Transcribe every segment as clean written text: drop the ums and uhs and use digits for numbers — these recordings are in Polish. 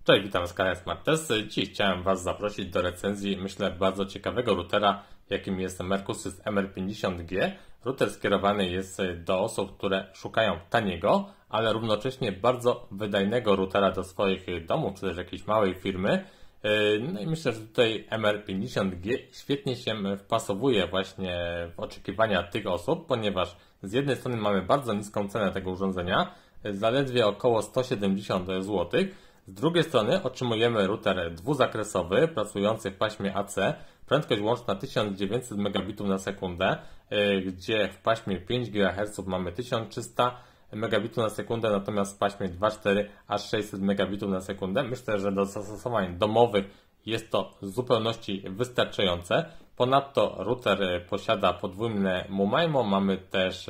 Cześć, witam z kanału Smart Test. Dziś chciałem Was zaprosić do recenzji, myślę, bardzo ciekawego routera, jakim jest Mercusys MR50G. Router skierowany jest do osób, które szukają taniego, ale równocześnie bardzo wydajnego routera do swoich domów, czy też jakiejś małej firmy. No i myślę, że tutaj MR50G świetnie się wpasowuje właśnie w oczekiwania tych osób, ponieważ z jednej strony mamy bardzo niską cenę tego urządzenia, zaledwie około 170 zł. Z drugiej strony otrzymujemy router dwuzakresowy, pracujący w paśmie AC, prędkość łączna 1900 Mbit na sekundę, gdzie w paśmie 5 GHz mamy 1300 Mbit na sekundę, natomiast w paśmie 2.4 aż 600 Mbit na sekundę. Myślę, że do zastosowań domowych jest to w zupełności wystarczające. Ponadto router posiada podwójne MU-MIMO, mamy też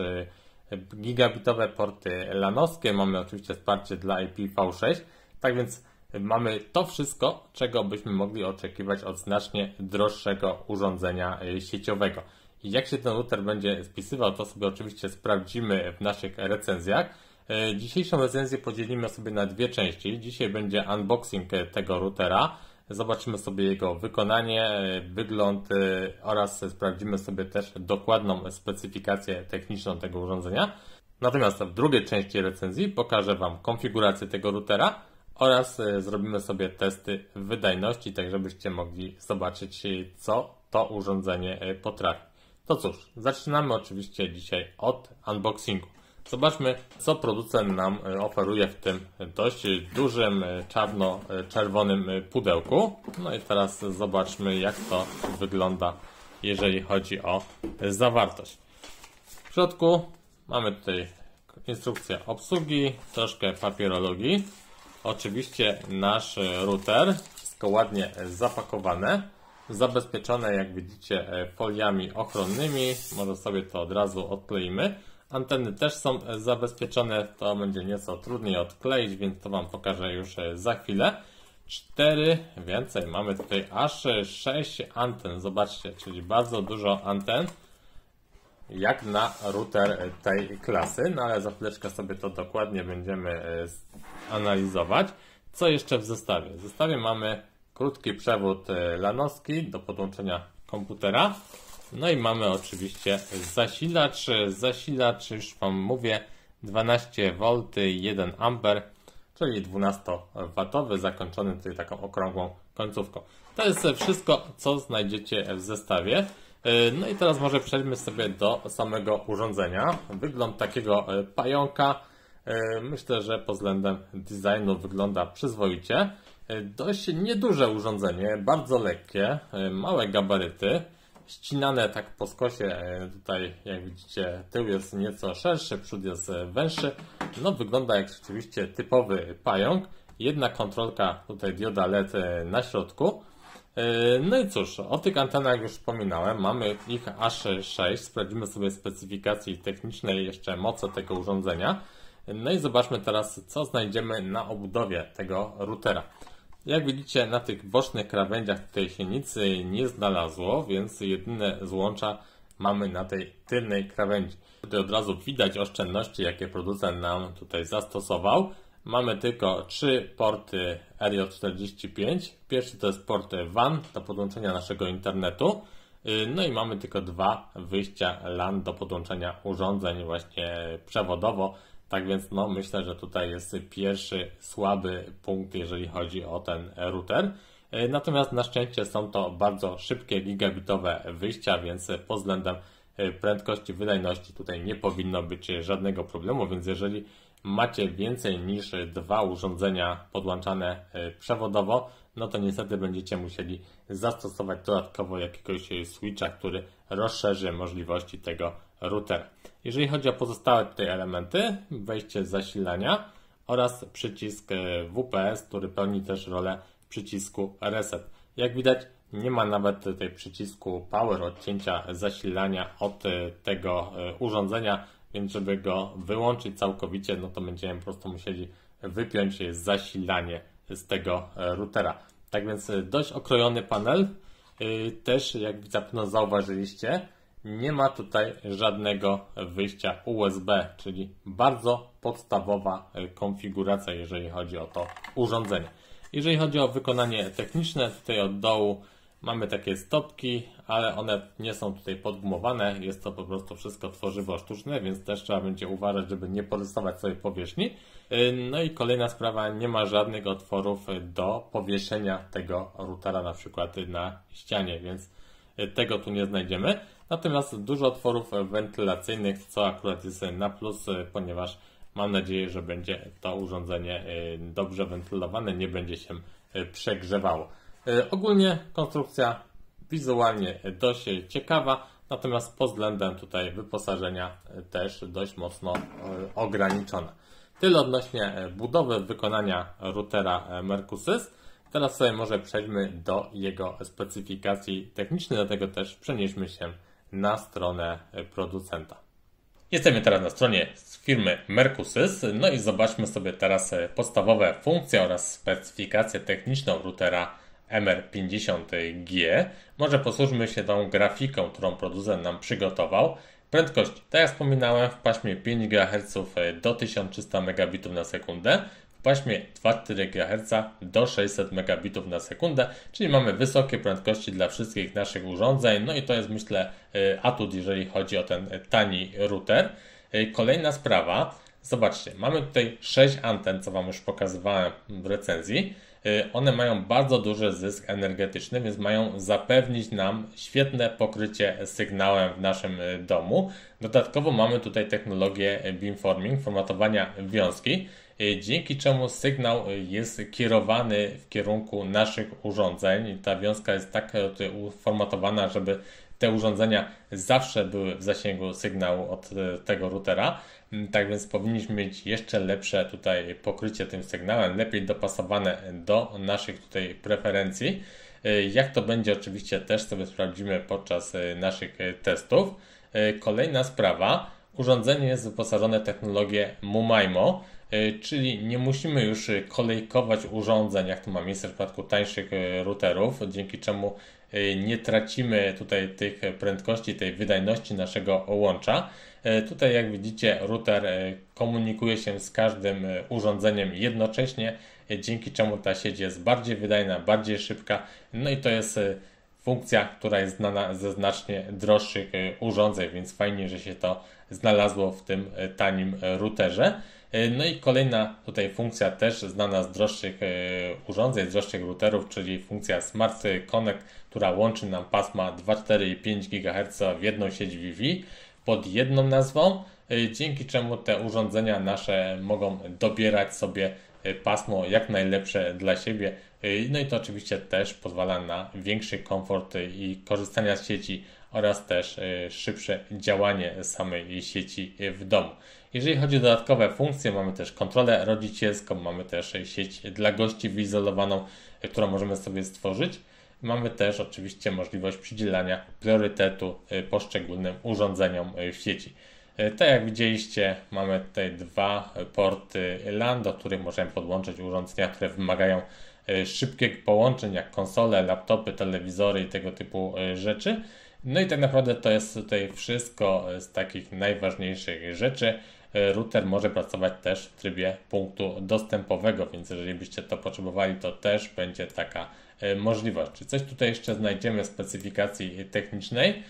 gigabitowe porty lanowskie, mamy oczywiście wsparcie dla IPv6. Tak więc mamy to wszystko, czego byśmy mogli oczekiwać od znacznie droższego urządzenia sieciowego. I jak się ten router będzie spisywał, to sobie oczywiście sprawdzimy w naszych recenzjach. Dzisiejszą recenzję podzielimy sobie na dwie części. Dzisiaj będzie unboxing tego routera. Zobaczymy sobie jego wykonanie, wygląd oraz sprawdzimy sobie też dokładną specyfikację techniczną tego urządzenia. Natomiast w drugiej części recenzji pokażę Wam konfigurację tego routera oraz zrobimy sobie testy wydajności, tak żebyście mogli zobaczyć, co to urządzenie potrafi. To cóż, zaczynamy oczywiście dzisiaj od unboxingu. Zobaczmy, co producent nam oferuje w tym dość dużym czarno-czerwonym pudełku. No i teraz zobaczmy, jak to wygląda, jeżeli chodzi o zawartość. W środku mamy tutaj instrukcję obsługi, troszkę papierologii. Oczywiście nasz router, wszystko ładnie zapakowane, zabezpieczone, jak widzicie, foliami ochronnymi. Może sobie to od razu odkleimy. Anteny też są zabezpieczone, to będzie nieco trudniej odkleić, więc to Wam pokażę już za chwilę. 4, więcej, mamy tutaj aż 6 anten, zobaczcie, czyli bardzo dużo anten, jak na router tej klasy, no ale za chwileczkę sobie to dokładnie będziemy analizować. Co jeszcze w zestawie? W zestawie mamy krótki przewód lanowski do podłączenia komputera. No i mamy oczywiście zasilacz, już Wam mówię, 12V, 1 A, czyli 12W, zakończony tutaj taką okrągłą końcówką. To jest wszystko, co znajdziecie w zestawie. No i teraz może przejdźmy sobie do samego urządzenia. Wygląd takiego pająka, myślę, że pod względem designu wygląda przyzwoicie. Dość nieduże urządzenie, bardzo lekkie, małe gabaryty, ścinane tak po skosie. Tutaj jak widzicie, tył jest nieco szerszy, przód jest węższy. No wygląda jak rzeczywiście typowy pająk. Jedna kontrolka, tutaj dioda LED na środku. No i cóż, o tych antenach już wspominałem, mamy ich aż 6, sprawdzimy sobie specyfikacje techniczne i jeszcze moce tego urządzenia. No i zobaczmy teraz, co znajdziemy na obudowie tego routera. Jak widzicie, na tych bocznych krawędziach tutaj się nic nie znalazło, więc jedyne złącza mamy na tej tylnej krawędzi. Tutaj od razu widać oszczędności, jakie producent nam tutaj zastosował. Mamy tylko 3 porty RJ45. Pierwszy to jest port WAN do podłączenia naszego internetu. No i mamy tylko 2 wyjścia LAN do podłączenia urządzeń właśnie przewodowo. Tak więc no, myślę, że tutaj jest pierwszy słaby punkt, jeżeli chodzi o ten router. Natomiast na szczęście są to bardzo szybkie gigabitowe wyjścia, więc pod względem prędkości, wydajności tutaj nie powinno być żadnego problemu, więc jeżeli macie więcej niż 2 urządzenia podłączane przewodowo, no to niestety będziecie musieli zastosować dodatkowo jakiegoś switcha, który rozszerzy możliwości tego routera. Jeżeli chodzi o pozostałe tutaj elementy, wejście zasilania oraz przycisk WPS, który pełni też rolę przycisku reset. Jak widać, nie ma nawet tutaj przycisku power, odcięcia zasilania od tego urządzenia, więc żeby go wyłączyć całkowicie, no to będziemy po prostu musieli wypiąć zasilanie z tego routera. Tak więc dość okrojony panel. Też, jak zapewne zauważyliście, nie ma tutaj żadnego wyjścia USB, czyli bardzo podstawowa konfiguracja, jeżeli chodzi o to urządzenie. Jeżeli chodzi o wykonanie techniczne, tutaj od dołu mamy takie stopki, ale one nie są tutaj podgumowane, jest to po prostu wszystko tworzywo sztuczne, więc też trzeba będzie uważać, żeby nie porysować sobie powierzchni. No i kolejna sprawa, nie ma żadnych otworów do powieszenia tego routera na przykład na ścianie, więc tego tu nie znajdziemy. Natomiast dużo otworów wentylacyjnych, co akurat jest na plus, ponieważ mam nadzieję, że będzie to urządzenie dobrze wentylowane, nie będzie się przegrzewało. Ogólnie konstrukcja wizualnie dość ciekawa, natomiast pod względem tutaj wyposażenia też dość mocno ograniczona. Tyle odnośnie budowy wykonania routera Mercusys. Teraz sobie może przejdźmy do jego specyfikacji technicznej, dlatego też przenieśmy się na stronę producenta. Jesteśmy teraz na stronie firmy Mercusys, no i zobaczmy sobie teraz podstawowe funkcje oraz specyfikację techniczną routera MR50G. Może posłużmy się tą grafiką, którą producent nam przygotował. Prędkość, tak jak wspominałem, w paśmie 5 GHz do 1300 Mbit na sekundę, w paśmie 2,4 GHz do 600 Mbit na sekundę, czyli mamy wysokie prędkości dla wszystkich naszych urządzeń, no i to jest, myślę, atut, jeżeli chodzi o ten tani router. Kolejna sprawa, zobaczcie, mamy tutaj 6 anten, co Wam już pokazywałem w recenzji. One mają bardzo duży zysk energetyczny, więc mają zapewnić nam świetne pokrycie sygnałem w naszym domu. Dodatkowo mamy tutaj technologię beamforming, formatowania wiązki, dzięki czemu sygnał jest kierowany w kierunku naszych urządzeń. Ta wiązka jest tak uformatowana, żeby te urządzenia zawsze były w zasięgu sygnału od tego routera. Tak więc powinniśmy mieć jeszcze lepsze tutaj pokrycie tym sygnałem, lepiej dopasowane do naszych tutaj preferencji. Jak to będzie, oczywiście też sobie sprawdzimy podczas naszych testów. Kolejna sprawa, urządzenie jest wyposażone w technologię MU-MIMO, czyli nie musimy już kolejkować urządzeń, jak to ma miejsce w przypadku tańszych routerów, dzięki czemu nie tracimy tutaj tych prędkości, tej wydajności naszego łącza. Tutaj, jak widzicie, router komunikuje się z każdym urządzeniem jednocześnie, dzięki czemu ta sieć jest bardziej wydajna, bardziej szybka. No i to jest funkcja, która jest znana ze znacznie droższych urządzeń, więc fajnie, że się to znalazło w tym tanim routerze. No i kolejna tutaj funkcja też znana z droższych urządzeń, z droższych routerów, czyli funkcja Smart Connect, która łączy nam pasma 2,4 i 5 GHz w jedną sieć Wi-Fi pod jedną nazwą, dzięki czemu te urządzenia nasze mogą dobierać sobie pasmo jak najlepsze dla siebie. No i to oczywiście też pozwala na większy komfort i korzystania z sieci oraz też szybsze działanie samej sieci w domu. Jeżeli chodzi o dodatkowe funkcje, mamy też kontrolę rodzicielską, mamy też sieć dla gości wyizolowaną, którą możemy sobie stworzyć. Mamy też oczywiście możliwość przydzielania priorytetu poszczególnym urządzeniom w sieci. Tak jak widzieliście, mamy tutaj dwa porty LAN, do których możemy podłączyć urządzenia, które wymagają szybkich połączeń, jak konsole, laptopy, telewizory i tego typu rzeczy. No i tak naprawdę to jest tutaj wszystko z takich najważniejszych rzeczy. Router może pracować też w trybie punktu dostępowego, więc jeżeli byście to potrzebowali, to też będzie taka możliwość. Czy coś tutaj jeszcze znajdziemy w specyfikacji technicznej?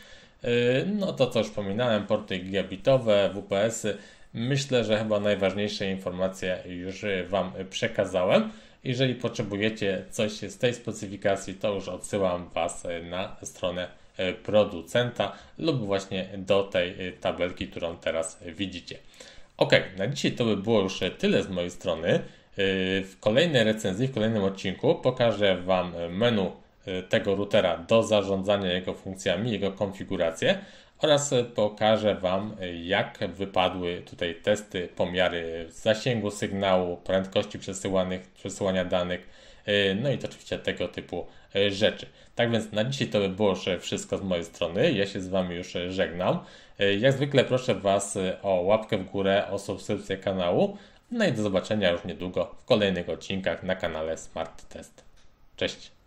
No to co już wspominałem, porty gigabitowe, WPS-y. Myślę, że chyba najważniejsze informacje już Wam przekazałem. Jeżeli potrzebujecie coś z tej specyfikacji, to już odsyłam Was na stronę producenta lub właśnie do tej tabelki, którą teraz widzicie. Ok, na dzisiaj to by było już tyle z mojej strony. W kolejnej recenzji, w kolejnym odcinku pokażę Wam menu tego routera do zarządzania jego funkcjami, jego konfigurację oraz pokażę Wam, jak wypadły tutaj testy, pomiary zasięgu sygnału, prędkości przesyłania danych, no i to oczywiście tego typu rzeczy. Tak więc na dzisiaj to by było już wszystko z mojej strony. Ja się z Wami już żegnam. Jak zwykle proszę Was o łapkę w górę, o subskrypcję kanału. No i do zobaczenia już niedługo w kolejnych odcinkach na kanale Smart Test. Cześć!